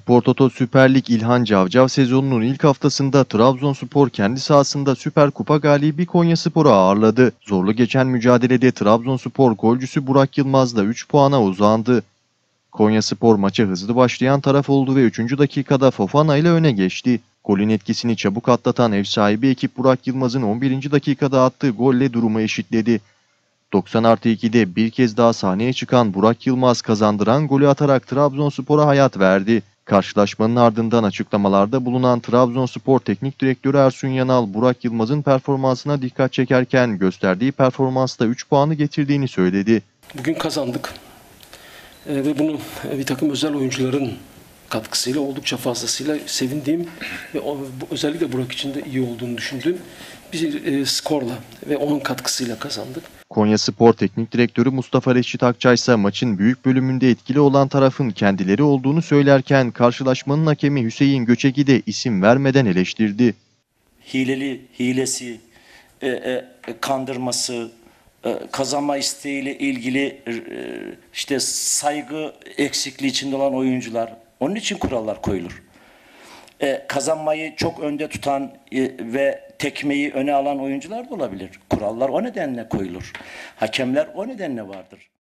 Spor Toto Süper Lig İlhan Cavcav sezonunun ilk haftasında Trabzonspor kendi sahasında Süper Kupa galibi Konyaspor'u ağırladı. Zorlu geçen mücadelede Trabzonspor golcüsü Burak Yılmaz'la 3 puana uzandı. Konyaspor maça hızlı başlayan taraf oldu ve 3. dakikada Fofana ile öne geçti. Golün etkisini çabuk atlatan ev sahibi ekip Burak Yılmaz'ın 11. dakikada attığı golle durumu eşitledi. 90+2'de bir kez daha sahneye çıkan Burak Yılmaz kazandıran golü atarak Trabzonspor'a hayat verdi. Karşılaşmanın ardından açıklamalarda bulunan Trabzonspor Teknik Direktörü Ersun Yanal, Burak Yılmaz'ın performansına dikkat çekerken gösterdiği performansta 3 puanı getirdiğini söyledi. Bugün kazandık ve bunu bir takım özel oyuncuların katkısıyla oldukça fazlasıyla sevindiğim ve özellikle Burak için de iyi olduğunu düşündüğüm bir skorla ve onun katkısıyla kazandık. Konyaspor Teknik Direktörü Mustafa Reşit Akçay ise maçın büyük bölümünde etkili olan tarafın kendileri olduğunu söylerken karşılaşmanın hakemi Hüseyin Göçek'i de isim vermeden eleştirdi. Hilesi, kandırması, kazanma isteğiyle ilgili işte saygı eksikliği içinde olan oyuncular. Onun için kurallar koyulur. Kazanmayı çok önde tutan ve tekmeyi öne alan oyuncular da olabilir. Kurallar o nedenle koyulur. Hakemler o nedenle vardır.